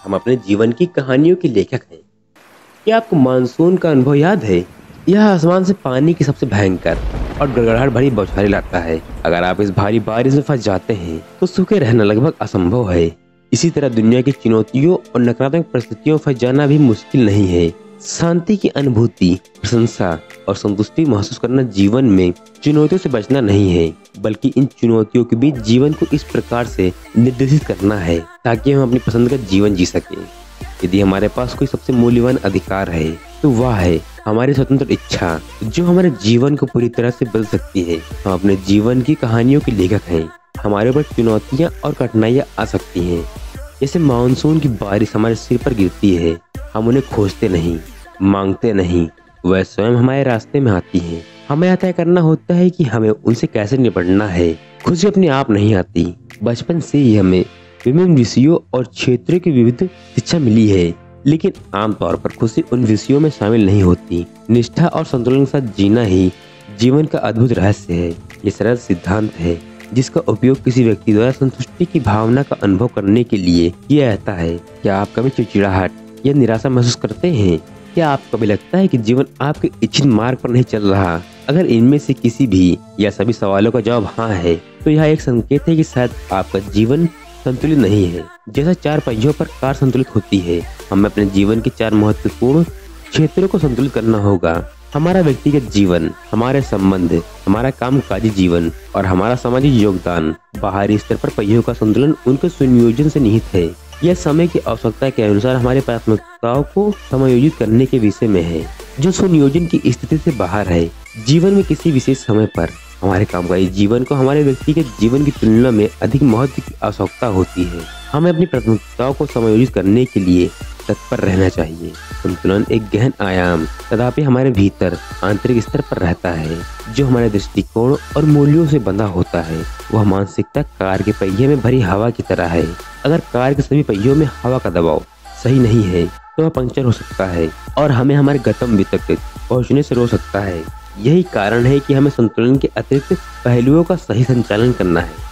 हम अपने जीवन की कहानियों के लेखक हैं। क्या आपको मानसून का अनुभव याद है? यह आसमान से पानी की सबसे भयंकर और गड़गड़ाहट भरी बौछारें लाता है। अगर आप इस भारी बारिश में फंस जाते हैं तो सूखे रहना लगभग असंभव है। इसी तरह दुनिया की चुनौतियों और नकारात्मक परिस्थितियों में फंस जाना भी मुश्किल नहीं है। शांति की अनुभूति, प्रशंसा और संतुष्टि महसूस करना जीवन में चुनौतियों से बचना नहीं है, बल्कि इन चुनौतियों के बीच जीवन को इस प्रकार से निर्देशित करना है ताकि हम अपनी पसंद का जीवन जी सकें। यदि हमारे पास कोई सबसे मूल्यवान अधिकार है तो वह है हमारी स्वतंत्र इच्छा, जो हमारे जीवन को पूरी तरह से बदल सकती है। हम अपने जीवन की कहानियों के लेखक हैं। हमारे ऊपर चुनौतियां और कठिनाइयां आ सकती हैं, जैसे मानसून की बारिश हमारे सिर पर गिरती है। हम उन्हें खोजते नहीं, मांगते नहीं, वह स्वयं हमारे रास्ते में आती हैं। हमें यह तय करना होता है कि हमें उनसे कैसे निपटना है। खुशी अपने आप नहीं आती। बचपन से ही हमें विभिन्न विषयों और क्षेत्रों की विविध शिक्षा मिली है, लेकिन आमतौर पर खुशी उन विषयों में शामिल नहीं होती। निष्ठा और संतुलन के साथ जीना ही जीवन का अद्भुत रहस्य है। ये सरल सिद्धांत है जिसका उपयोग किसी व्यक्ति द्वारा संतुष्टि की भावना का अनुभव करने के लिए किया जाता है। क्या आप कभी चिड़चिड़ाहट या निराशा महसूस करते हैं? क्या आपको कभी लगता है कि जीवन आपके इच्छित मार्ग पर नहीं चल रहा? अगर इनमें से किसी भी या सभी सवालों का जवाब हाँ है, तो यह एक संकेत है कि शायद आपका जीवन संतुलित नहीं है। जैसे 4 पहियों पर कार संतुलित होती है, हमें अपने जीवन के 4 महत्वपूर्ण क्षेत्रों को संतुलित करना होगा। हमारा व्यक्तिगत जीवन, हमारे संबंध, हमारा कामकाजी जीवन और हमारा सामाजिक योगदान। बाहरी स्तर पर पहियों का संतुलन उनके सुनियोजन से निहित है। यह समय की आवश्यकता के अनुसार हमारी प्राथमिकताओं को समायोजित करने के विषय में है, जो सुनियोजन की स्थिति से बाहर है। जीवन में किसी विशेष समय पर हमारे कामकाजी जीवन को हमारे व्यक्तिगत जीवन की तुलना में अधिक महत्व की आवश्यकता होती है। हमें अपनी प्राथमिकताओं को समायोजित करने के लिए तत्पर रहना चाहिए। संतुलन एक गहन आयाम तथापि हमारे भीतर आंतरिक स्तर पर रहता है, जो हमारे दृष्टिकोण और मूल्यों से बंधा होता है। वह मानसिकता कार के पहिए में भरी हवा की तरह है। अगर कार के सभी पहियों में हवा का दबाव सही नहीं है तो वह पंक्चर हो सकता है और हमें हमारे गंतव्य तक पहुँचने से रोक सकता है। यही कारण है कि हमें संतुलन के अतिरिक्त पहलुओं का सही संचालन करना है।